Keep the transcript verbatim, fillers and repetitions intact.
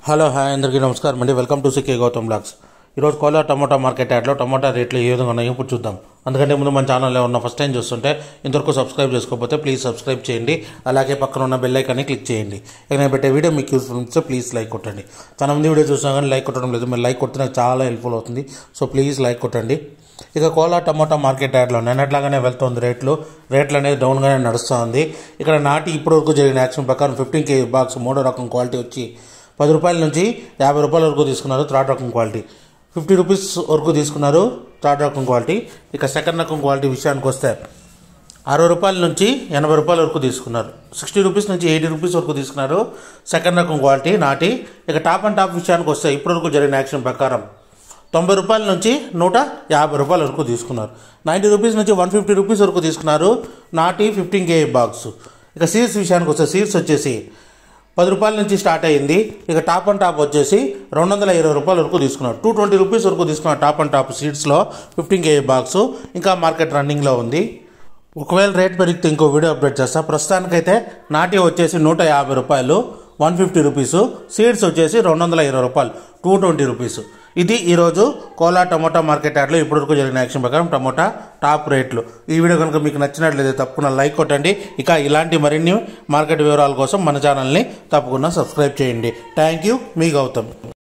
Hello hi అందరికీ నమస్కారం అండి. Welcome to CK Gautam vlogs. ఈరోజు కోలా టమోటా మార్కెట్ యాడ్లో టమోటా రేట్లు ఏ విధంగా ఉన్నాయో ఇప్పుడు చూద్దాం. అందుకంటే ముందు మన ఛానల్లో ఉన్న ఫస్ట్ టైం చూస్తుంటే ఇంతవరకు సబ్స్క్రైబ్ చేసుకోకపోతే ప్లీజ్ సబ్స్క్రైబ్ చేయండి. అలాగే పక్కన ఉన్న బెల్ ఐకాన్ని క్లిక్ చేయండి. ఇక నేను పెట్టే వీడియో మీకు యూస్ఫుల్ ఉంటే ప్లీజ్ లైక్ కొట్టండి. చాలా మంది వీడియో చూసాం కానీ లైక్ కొట్టడం లేదు. మీరు లైక్ కొడితే నాకు చాలా హెల్ప్ఫుల్ అవుతుంది. సో ప్లీజ్ లైక్ కొట్టండి. ఇక కోలా టమోటా మార్కెట్ యాడ్లో నిన్నట్లాగానే వెళ్తుంది. రేట్లు రేట్లు అనేది డౌన్గానే నడుస్తూ ఉంది. ఇక్కడ నాటి ఇప్పటివరకు జరిగిన యాక్షన్ ప్రకారం ఫిఫ్టీన్ కేజీ బాక్స్ మూడో రకం క్వాలిటీ వచ్చి పది రూపాయల నుంచి యాభై రూపాయల వరకు తీసుకున్నారు. థర్డ్ రకం క్వాలిటీ ఫిఫ్టీ రూపీస్ వరకు తీసుకున్నారు థర్డ్ రకం క్వాలిటీ. ఇక సెకండ్ రకం క్వాలిటీ విషయానికి వస్తే అరవై రూపాయల నుంచి ఎనభై రూపాయల వరకు తీసుకున్నారు. సిక్స్టీ రూపీస్ నుంచి ఎయిటీ రూపీస్ వరకు తీసుకున్నారు సెకండ్ రకం క్వాలిటీ నాటి. ఇక టాప్ అండ్ టాప్ విషయానికి వస్తే ఇప్పటివరకు జరిగిన యాక్షన్ ప్రకారం తొంభై రూపాయల నుంచి నూట యాభై రూపాయల వరకు తీసుకున్నారు. నైంటీ రూపీస్ నుంచి వన్ ఫిఫ్టీ రూపీస్ వరకు తీసుకున్నారు నాటి ఫిఫ్టీన్ కేజీ బాక్స్. ఇక సీడ్స్ విషయానికి వస్తే సీడ్స్ వచ్చేసి పది రూపాయల నుంచి స్టార్ట్ అయ్యింది. ఇక టాప్ అండ్ టాప్ వచ్చేసి రెండు వందల ఇరవై రూపాయల వరకు తీసుకున్నారు. టూ ట్వంటీ రూపీస్ వరకు తీసుకున్నారు టాప్ అండ్ టాప్ సీడ్స్లో ఫిఫ్టీన్ కేజీ బాక్స్. ఇంకా మార్కెట్ రన్నింగ్లో ఉంది. ఒకవేళ రేట్ పెరిగితే ఇంకో వీడియో అప్డేట్ చేస్తా. ప్రస్తుతానికైతే నాటి వచ్చేసి నూట యాభై రూపాయలు వన్ ఫిఫ్టీ రూపీసు, సీడ్స్ వచ్చేసి రెండు వందల ఇరవై రూపాయలు టూ ట్వంటీ రూపీసు. ఇది ఈరోజు కోలా టమోటా మార్కెట్ యార్డ్లో ఇప్పటివరకు జరిగిన యాక్షన్ ప్రకారం టమోటా టాప్ రేట్లు. ఈ వీడియో కనుక మీకు నచ్చినట్లయితే తప్పకుండా లైక్ కొట్టండి. ఇక ఇలాంటి మరిన్ని మార్కెట్ వివరాల కోసం మన ఛానల్ని తప్పకుండా సబ్స్క్రైబ్ చేయండి. థ్యాంక్ యూ, మీ గౌతమ్.